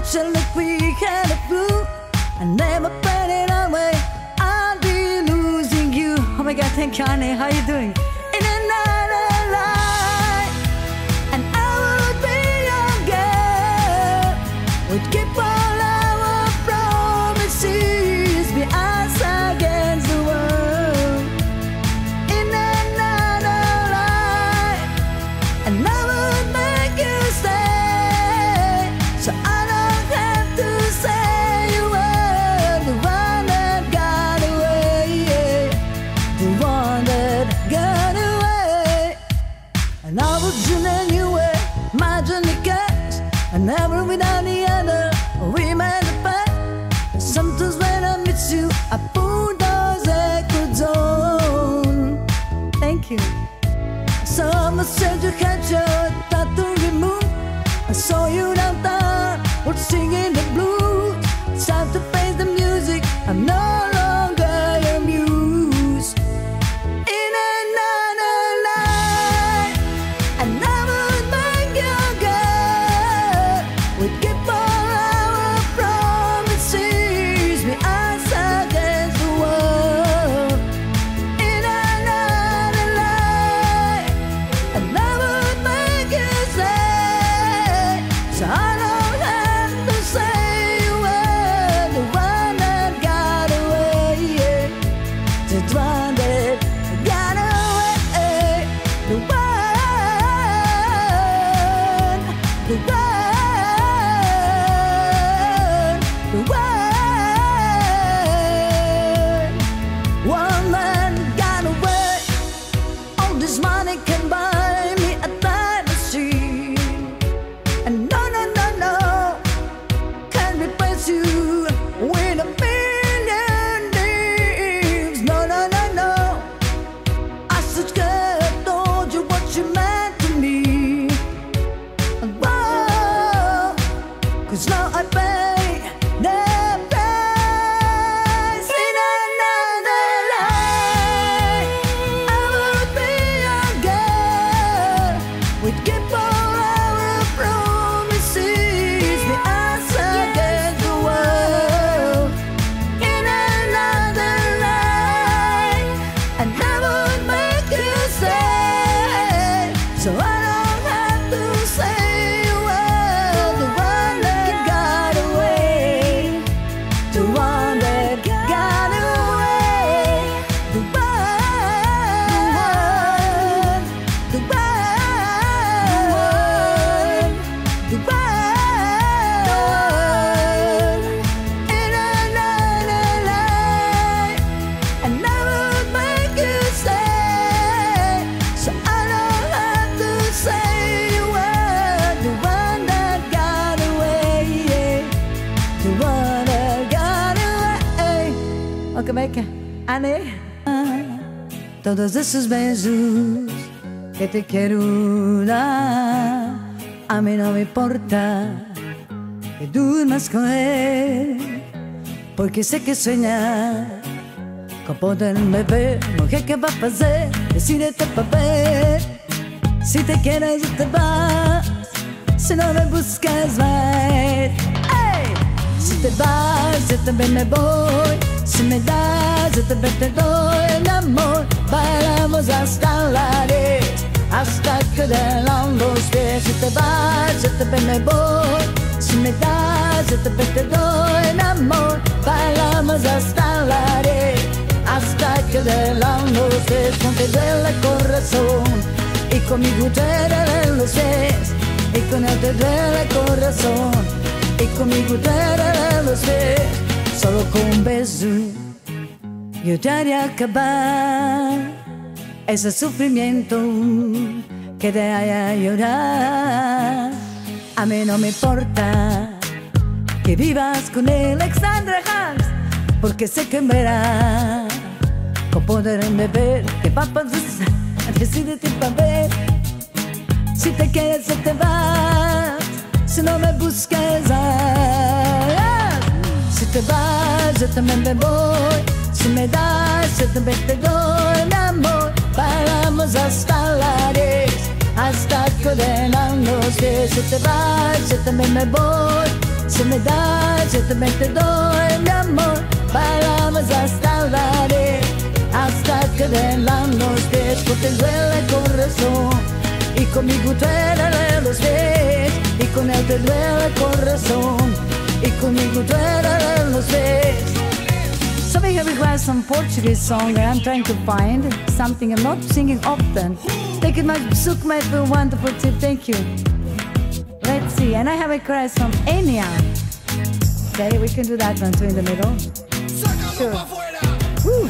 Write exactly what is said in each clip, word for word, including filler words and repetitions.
picture like we had a flu. I never put it away. I'll be losing you. Oh my God, thank you, honey. How you doing? In another life, and I would be your girl. Would keep all our promises, be us against the world. In another life, and I would make you stay, so I don't have to say you were the one that got away, the one that got away. And I would choose anyway, my journey goes, and never without the other. We made a pact. Sometimes when I miss you, I put those echoes on. Thank you. Someone said you had your tattoo removed. I saw you downtown, we're singing the blues. It's time to face the music. I'm no longer your muse. In another life, and I would make you girl. We'd keep all our promises, be us against the world. In another life, and I would make you stay, so I don't have to say you were the one that got away, the one that got away, the one, the one, the one. One man got away. All this money can buy me a time machine, and no, no, no, no, can replace you with a million dreams. No, no, no, no. I should have told you what you meant to me. Whoa, 'cause now I pay the price. In another life, I would be your girl. We'd keep all our promises, be us against the world. In another life, and I would make you stay, so I don't have to say you were the one that got away, the one that got away, the one, the one, the one. In another life, and I would make you stay, so I don't have to say you were the one that got away, the one that got away. Ok, Meca, Anne. Todos esos besos que te quiero dar, a mí no me importa que duermas con él, porque sé que sueñas con poderme ver. Mujer, ¿qué va a pasar? Decídete pa' ver. Si te quieres te vas, si no me buscas más. ¡Ey! Si te vas, yo también me voy. Si me das, yo también te doy el amor. Bailamos hasta la diez, hasta que den los pies. Si te vas, yo también me voy. Si me das, yo también te doy el amor. Bailamos hasta la diez, hasta que den los pies. Con te duele el corazón y conmigo te duelen los pies. Y con él te duele el corazón y conmigo te duelen los pies. Solo con un beso yo te haré acabar ese sufrimiento que te haya llorar. A mí no me importa que vivas con el Alexandra Hans, porque sé que en verano con poder beber que va a pasar. Decídete pa' ver. Si te quieres se te vas, si no me buscas más. Si te vas, yo también me voy. Si me das, yo también te doy el amor. Bailamos hasta la diez, hasta que den los pies. Si te vas, yo también me voy. Si me das, yo también te doy mi amor. Bailamos hasta el aire, hasta que den los pies, porque duele el corazón. Y conmigo tú eres los pies, y con él te duele el corazón. Y conmigo tú eres los pies. Somebody here requests some Portuguese song that I'm trying to find, something I'm not singing often. Thank you much, Suk might be wonderful tip, thank you. Let's see, and I have a request from Enya. Okay, we can do that one too in the middle. Sure. Woo.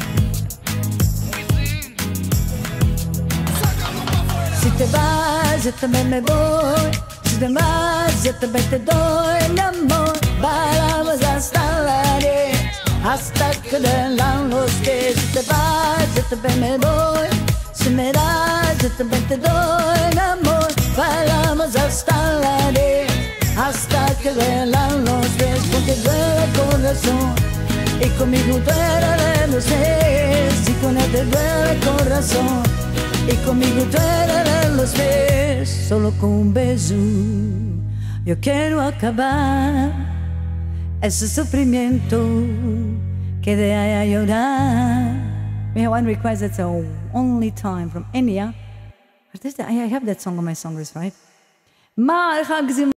Si te vas, yo también me voy. Si te vas, yo también te doy mi amor. Bailamos hasta la diez, hasta que den los pies. Si te vas, yo también me voy. Si me das, yo también te doy mi amor. Bailamos hasta la diez, hasta que den los pies, porque duele el corazón. Y conmigo tú eres los pies, y con él te duele el corazón. Y conmigo tú eres los pies, solo con un beso yo quiero acabar ese sufrimiento que de ahí a llorar. We have one request that's the only time from Enya. I have that song on my song list, right?